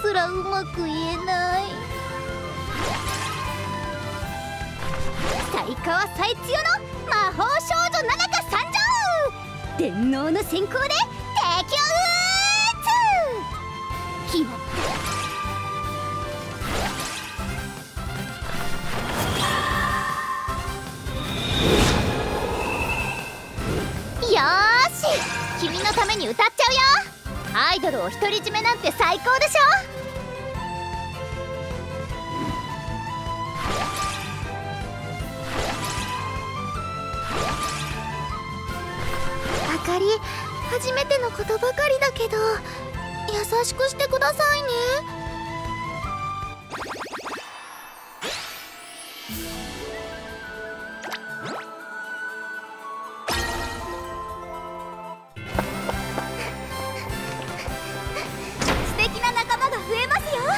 すらうまく言えない。最高最強の魔法少女ナナカ参上。電脳の先行で敵を撃つ。決まった。よーし、君のために歌っちゃうよ。アイドルを独り占めなんて最高でしょ。あかり、初めてのことばかりだけど優しくしてくださいね。素敵な仲間が増えますよ。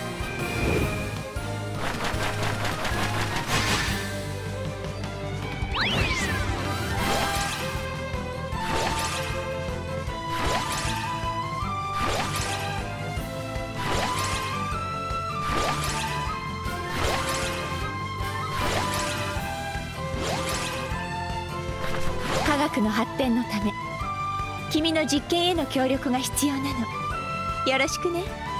科学の発展のため君の実験への協力が必要なの。よろしくね。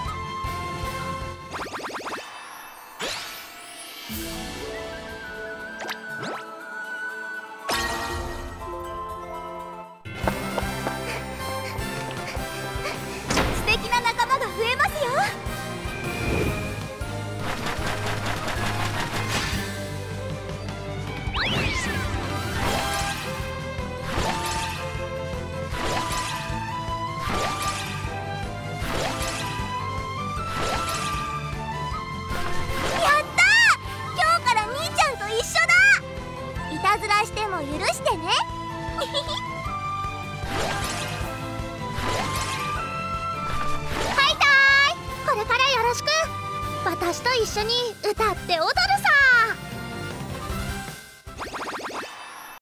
素敵な仲間が増えますよ。いたずらしても許してね。ハイタイ、これからよろしく。私と一緒に歌って踊る。